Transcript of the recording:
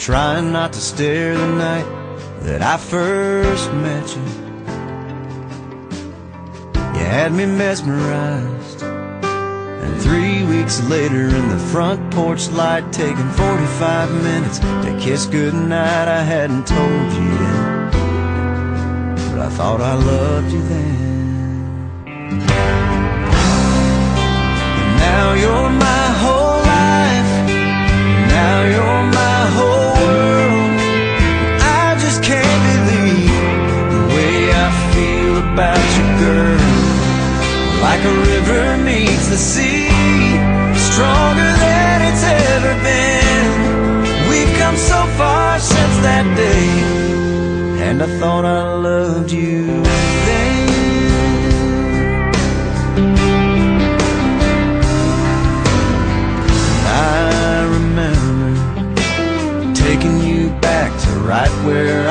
trying not to stare the night that I first met you. You had me mesmerized, and 3 weeks later in the front porch light, taking 45 minutes to kiss goodnight, I hadn't told you yet, but I thought I loved you then. And now you're my whole life, now you're my whole world. I just can't believe the way I feel about you, girl. Like a river meets the sea, stronger than it's ever been. We've come so far since that day, and I thought I loved you then. I remember taking you back to right where